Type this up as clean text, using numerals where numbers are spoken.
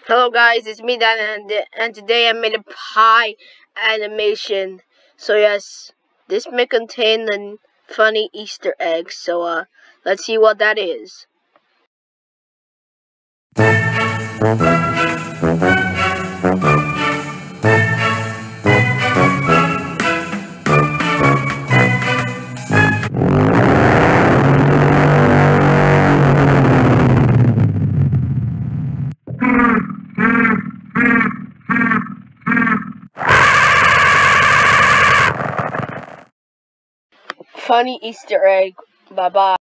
Hello guys, it's me Dan, and today I made a pie animation. So yes, this may contain a funny Easter egg. So let's see what that is. Funny Easter egg. Bye bye.